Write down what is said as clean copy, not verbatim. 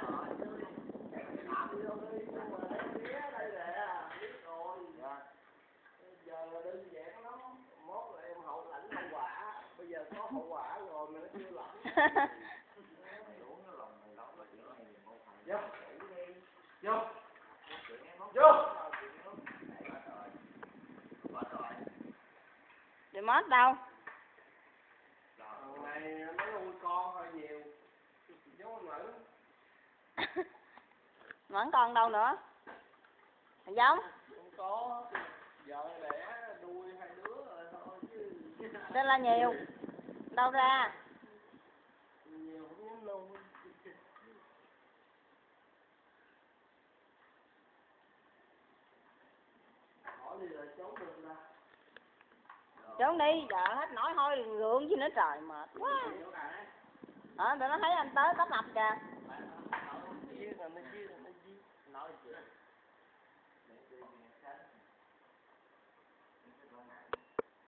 Giờ là đơn giản lắm, mốt là em hậu lãnh hậu quả, bây giờ có hậu quả rồi mà nó chưa lãnh. Vô, vô, Để mất đâu? Thằng này nó nuôi con hơi nhiều, giống con nữ. Mẫn con đâu nữa? Thằng giống? Không có, vợ đẻ nuôi 2 đứa rồi thôi chứ. Tên là nhiều. Đâu ra? Nhiều không dám nuôi. Hỏi đi rồi trốn được ra. Trốn đi, giờ hết nổi thôi gượng chứ nữa trời mệt quá. Tụi nó thấy anh tới tấp nập kìa. Nói chuyện.